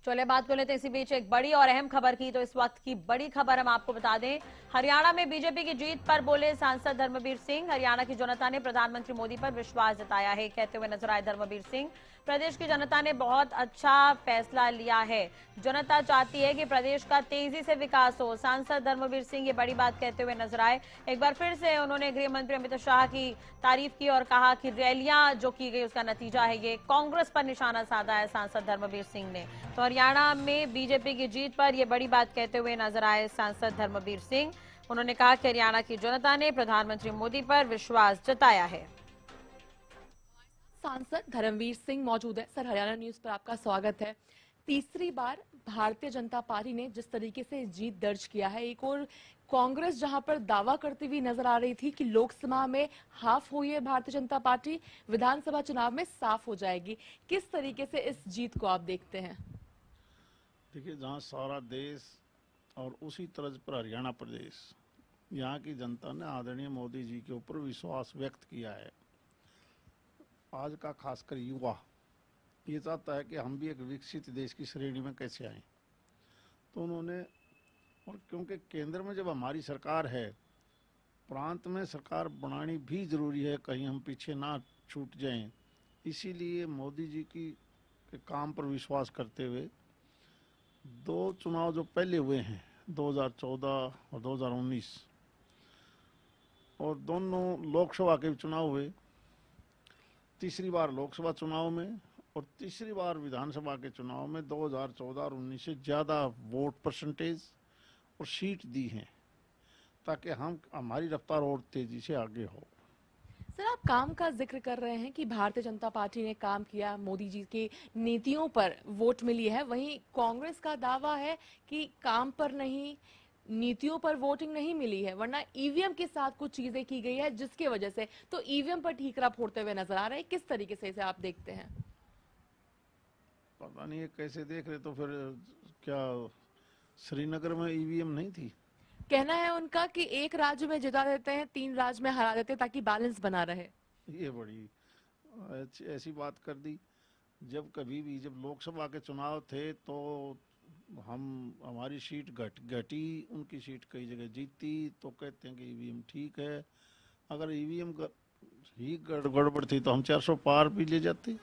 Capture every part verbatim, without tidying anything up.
चलिए बात कर लेते हैं इसी बीच एक बड़ी और अहम खबर की। तो इस वक्त की बड़ी खबर हम आपको बता दें, हरियाणा में बीजेपी की जीत पर बोले सांसद धर्मवीर सिंह। हरियाणा की जनता ने प्रधानमंत्री मोदी पर विश्वास जताया है। कहते हुए नजर आए धर्मवीर सिंह, प्रदेश की जनता ने बहुत अच्छा फैसला लिया है। जनता चाहती है कि प्रदेश का तेजी से विकास हो। सांसद धर्मवीर सिंह ये बड़ी बात कहते हुए नजर आए। एक बार फिर से उन्होंने गृह मंत्री अमित शाह की तारीफ की और कहा कि रैलियां जो की गई उसका नतीजा है ये। कांग्रेस पर निशाना साधा है सांसद धर्मवीर सिंह ने। तो हरियाणा में बीजेपी की जीत पर यह बड़ी बात कहते हुए नजर आए सांसद धर्मवीर सिंह। उन्होंने कहा कि हरियाणा की जनता ने प्रधानमंत्री मोदी पर विश्वास जताया है। सांसद धर्मवीर सिंह मौजूद है। सर, हरियाणा न्यूज पर आपका स्वागत है। तीसरी बार भारतीय जनता पार्टी ने जिस तरीके से जीत दर्ज किया है, एक और कांग्रेस जहां पर दावा करती हुई नजर आ रही थी कि लोकसभा में हाफ हुई है भारतीय जनता पार्टी, विधानसभा चुनाव में साफ हो जाएगी। किस तरीके से इस जीत को आप देखते हैं? देखिए, जहाँ सारा देश और उसी तर्ज पर हरियाणा प्रदेश, यहाँ की जनता ने आदरणीय मोदी जी के ऊपर विश्वास व्यक्त किया है। आज का खासकर युवा ये चाहता है कि हम भी एक विकसित देश की श्रेणी में कैसे आएं। तो उन्होंने, और क्योंकि केंद्र में जब हमारी सरकार है, प्रांत में सरकार बनानी भी जरूरी है, कहीं हम पीछे ना छूट जाएं। इसीलिए मोदी जी की के काम पर विश्वास करते हुए दो चुनाव जो पहले हुए हैं, दो हज़ार चौदह और दो हज़ार उन्नीस, और दोनों लोकसभा के चुनाव हुए। तीसरी बार लोकसभा चुनाव में और तीसरी बार विधानसभा के चुनाव में दो हज़ार चौदह और उन्नीस से ज़्यादा वोट परसेंटेज और सीट दी हैं, ताकि हम हमारी रफ्तार और तेजी से आगे हो। सर, आप काम का जिक्र कर रहे हैं कि भारतीय जनता पार्टी ने काम किया, मोदी जी की नीतियों पर वोट मिली है। वहीं कांग्रेस का दावा है कि काम पर नहीं, नीतियों पर वोटिंग नहीं मिली है, वरना ईवीएम के साथ कुछ चीजें की गई है जिसकी वजह से तो ईवीएम पर ठीकरा फोड़ते हुए नजर आ रहे हैं। किस तरीके से इसे आप देखते हैं? पता नहीं है कैसे देख रहे, तो फिर क्या श्रीनगर में ईवीएम नहीं थी? कहना है उनका कि एक राज्य में जिता देते हैं, तीन राज्य में हरा देते हैं ताकि बैलेंस बना रहे। ये बड़ी ऐसी बात कर दी। जब कभी भी जब लोकसभा के चुनाव थे तो हम हमारी सीट घट घटी, उनकी सीट कई जगह जीती, तो कहते हैं कि ईवीएम ठीक है। अगर ईवीएम ही गड़बड़ थी तो हम चार सौ पार भी ले जाते।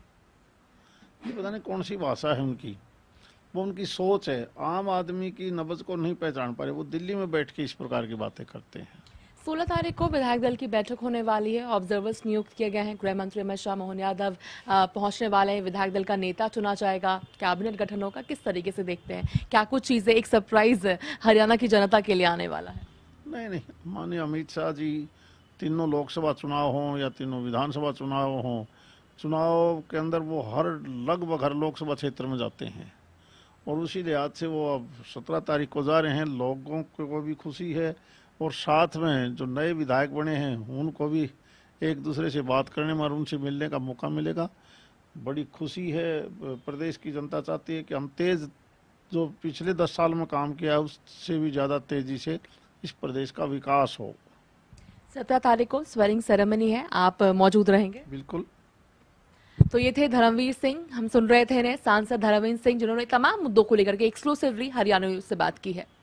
ये पता नहीं कौन सी भाषा है उनकी, वो उनकी सोच है। आम आदमी की नब्ज को नहीं पहचान पा रहे, वो दिल्ली में बैठ के इस प्रकार की बातें करते हैं। सोलह तारीख को विधायक दल की बैठक होने वाली है, ऑब्जर्वर्स नियुक्त किए गए हैं। गृह मंत्री अमित शाह, मोहन यादव पहुंचने वाले हैं। विधायक दल का नेता चुना जाएगा, कैबिनेट गठन होगा। किस तरीके से देखते हैं, क्या कुछ चीजें एक सरप्राइज हरियाणा की जनता के लिए आने वाला है? नहीं नहीं, माननीय अमित शाह जी तीनों लोकसभा चुनाव हों या तीनों विधानसभा चुनाव हों, चुनाव के अंदर वो हर लगभग हर लोकसभा क्षेत्र में जाते हैं, और उसी लिहाज से वो अब सत्रह तारीख को जा रहे हैं। लोगों को भी खुशी है, और साथ में जो नए विधायक बने हैं उनको भी एक दूसरे से बात करने में और उनसे मिलने का मौका मिलेगा। बड़ी खुशी है। प्रदेश की जनता चाहती है कि हम तेज, जो पिछले दस साल में काम किया है उससे भी ज़्यादा तेजी से इस प्रदेश का विकास हो। सत्रह तारीख को स्वेरिंग सेरेमनी है, आप मौजूद रहेंगे? बिल्कुल। तो ये थे धर्मवीर सिंह। हम सुन रहे थे ने सांसद धर्मवीर सिंह, जिन्होंने तमाम मुद्दों को लेकर के एक्सक्लूसिवली हरियाणा न्यूज से बात की है।